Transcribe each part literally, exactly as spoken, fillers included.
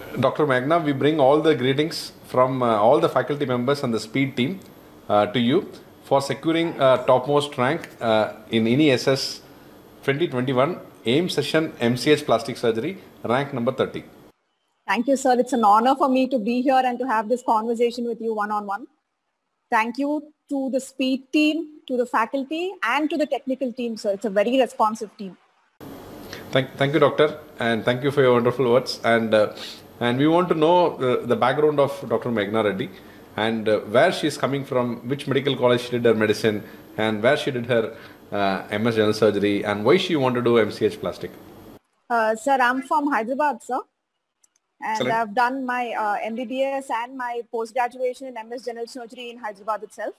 Doctor Meghna, we bring all the greetings from uh, all the faculty members and the SPEED team uh, to you for securing a topmost rank uh, in I N I S S twenty twenty-one AIMS session M C H Plastic Surgery, rank number thirty. Thank you, sir. It's an honor for me to be here and to have this conversation with you one-on-one. Thank you to the SPEED team, to the faculty, and to the technical team, sir. It's a very responsive team. Thank, thank you, Doctor, and thank you for your wonderful words. And uh, and we want to know uh, the background of Doctor Meghna Reddy and uh, where she is coming from, which medical college she did her medicine, and where she did her uh, M S General Surgery, and why she wanted to do M C H Plastic. Uh, sir, I'm from Hyderabad, sir. And Excellent. I've done my uh, M B B S and my post-graduation in M S General Surgery in Hyderabad itself.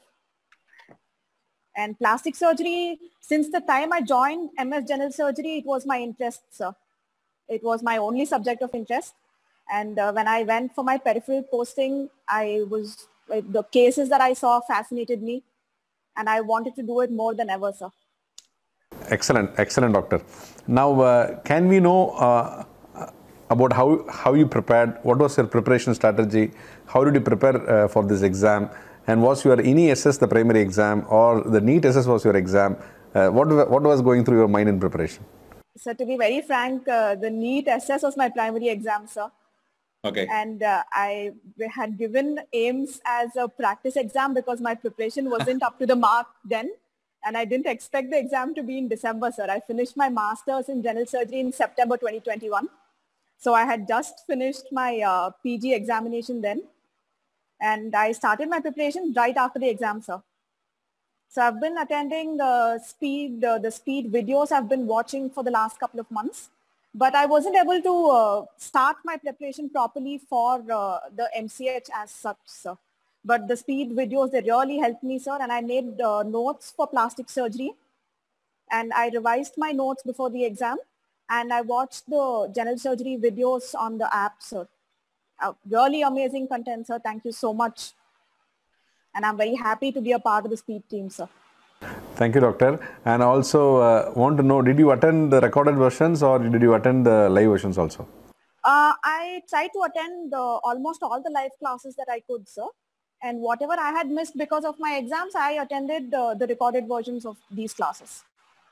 And plastic surgery, since the time I joined M S General Surgery, it was my interest, sir. It was my only subject of interest. And uh, when I went for my peripheral posting, I was, uh, the cases that I saw fascinated me. And I wanted to do it more than ever, sir. Excellent, excellent, Doctor. Now, uh, can we know uh, about how, how you prepared? What was your preparation strategy? How did you prepare uh, for this exam? And was your I N I S S the primary exam or the NEET S S was your exam? Uh, what, what was going through your mind in preparation? So to be very frank, uh, the NEET S S was my primary exam, sir. Okay. And uh, I had given AIMS as a practice exam because my preparation wasn't up to the mark then. And I didn't expect the exam to be in December, sir. I finished my master's in general surgery in September twenty twenty-one. So I had just finished my uh, P G examination then. And I started my preparation right after the exam, sir. So I've been attending the SPEED, uh, the SPEED videos I've been watching for the last couple of months. But I wasn't able to uh, start my preparation properly for uh, the M C H as such, sir. But the SPEED videos, they really helped me, sir. And I made uh, notes for plastic surgery. And I revised my notes before the exam. And I watched the general surgery videos on the app, sir. Uh, really amazing content, sir. Thank you so much. And I'm very happy to be a part of the SPEED team, sir. Thank you, Doctor. And also uh, want to know, did you attend the recorded versions or did you attend the live versions also? Uh, I tried to attend uh, almost all the live classes that I could, sir. And whatever I had missed because of my exams, I attended uh, the recorded versions of these classes.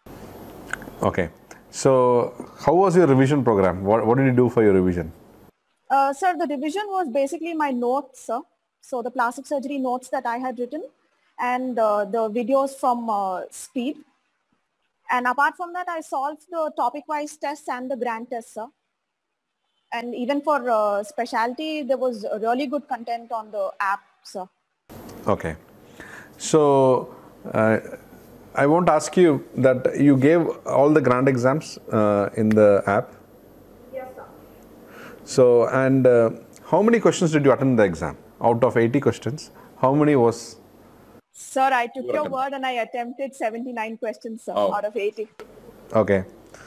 Okay. So how was your revision program? What, what did you do for your revision? Uh, sir, the revision was basically my notes, sir. So the plastic surgery notes that I had written and uh, the videos from uh, SPEED. And apart from that, I solved the topic-wise tests and the grant tests, sir. And even for uh, specialty, there was really good content on the app, sir. Okay. So uh, I want to ask you that you gave all the grant exams uh, in the app. Yes, sir. So, and uh, how many questions did you attend the exam? Out of eighty questions, how many was? Sir, I took your word and I attempted seventy-nine questions, sir, oh. out of eighty. Okay.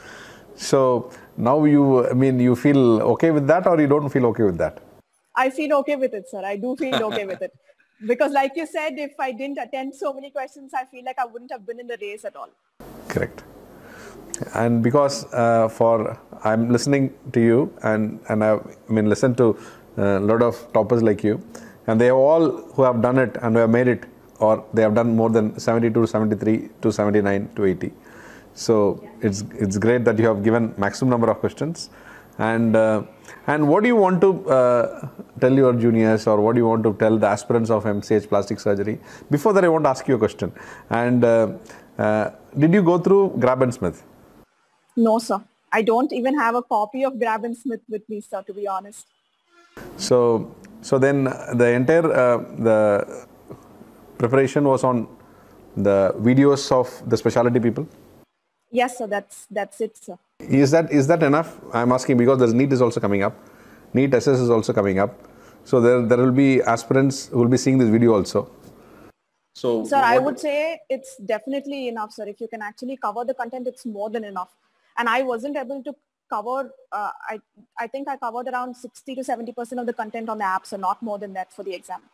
So now you, I mean, you feel okay with that or you don't feel okay with that? I feel okay with it, sir. I do feel okay with it. Because like you said, if I didn't attend so many questions, I feel like I wouldn't have been in the race at all. Correct. And because uh, for, I'm listening to you and, and I've, I mean, listened to a lot of toppers like you, and they all who have done it and who have made it, or they have done more than seventy-two, seventy-three to seventy-nine to eighty. So yeah. it's it's great that you have given maximum number of questions. And uh, and what do you want to uh, tell your juniors, or what do you want to tell the aspirants of M C H plastic surgery? Before that, I want to ask you a question. And uh, uh, did you go through Grab and Smith? No, sir. I don't even have a copy of Grab and Smith with me, sir, to be honest. So, so then the entire uh, the preparation was on the videos of the specialty people? Yes, sir. That's that's it, sir. Is that is that enough? I'm asking because there's NEET is also coming up. NEET S S is also coming up. So there there will be aspirants who will be seeing this video also. So, sir, I would say it's definitely enough, sir. If you can actually cover the content, it's more than enough. And I wasn't able to cover, uh, I, I think I covered around sixty to seventy percent of the content on the app, so not more than that for the exam.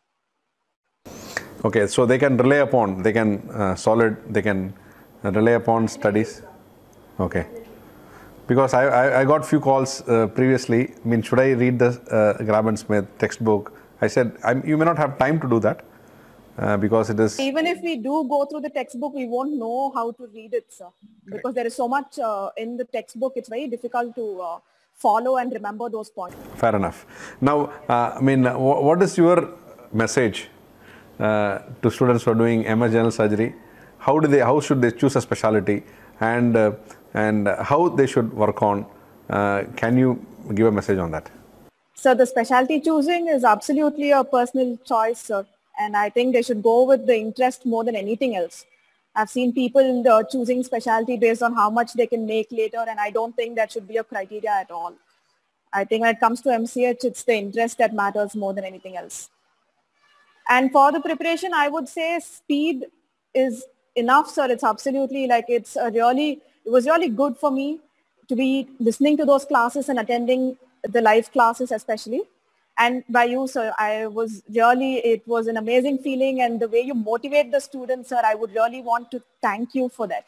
Okay, so they can rely upon, they can uh, solid, they can rely upon studies. Okay. Because I, I, I got few calls uh, previously. I mean, should I read the uh, Grab and Smith textbook? I said, I'm, you may not have time to do that uh, because it is... Even if we do go through the textbook, we won't know how to read it, sir. Because Correct. There is so much uh, in the textbook, it's very difficult to uh, follow and remember those points. Fair enough. Now, uh, I mean, what is your message uh, to students who are doing M S general surgery? How do they? How should they choose a specialty, and uh, and how they should work on? Uh, can you give a message on that? So the specialty choosing is absolutely a personal choice, sir. And I think they should go with the interest more than anything else. I've seen people uh, choosing specialty based on how much they can make later, and I don't think that should be a criteria at all. I think when it comes to M C H, it's the interest that matters more than anything else. And for the preparation, I would say speed is enough, sir. It's absolutely like it's a really, it was really good for me to be listening to those classes and attending the live classes especially. And by you, sir, I was really, it was an amazing feeling, and the way you motivate the students, sir, I would really want to thank you for that.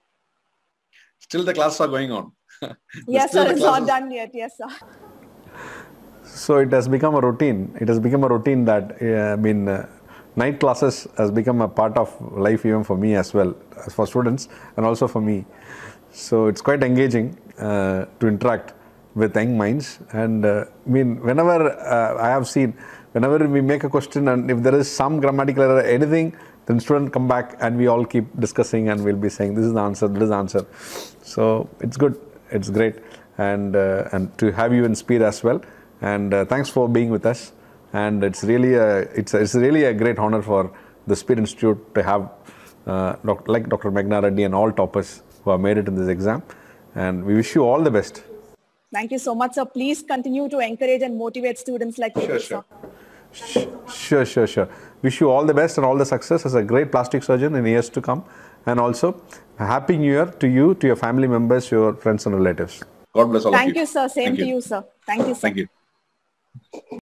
Still the classes are going on. Yes, sir, it's not done yet. Yes, sir. So it has become a routine. It has become a routine that, uh, I mean, uh, night classes has become a part of life even for me as well, as for students and also for me. So it's quite engaging uh, to interact with young minds. And uh, I mean, whenever uh, I have seen, whenever we make a question and if there is some grammatical error, anything, then students come back and we all keep discussing and we'll be saying, this is the answer, this is the answer. So it's good. It's great. And, uh, and to have you in Speed as well. And uh, thanks for being with us. And it's really a, it's, a, it's really a great honor for the Speed Institute to have uh, doc, like Doctor Meghna Reddy and all toppers who have made it in this exam. And we wish you all the best. Thank you so much, sir. Please continue to encourage and motivate students like you, sure, sir. Sure, sure, sure. Wish you all the best and all the success as a great plastic surgeon in years to come. And also, a Happy New Year to you, to your family members, your friends and relatives. God bless all Thank of you. you, sir. Same Thank to you. you, sir. Thank you, sir. Thank you.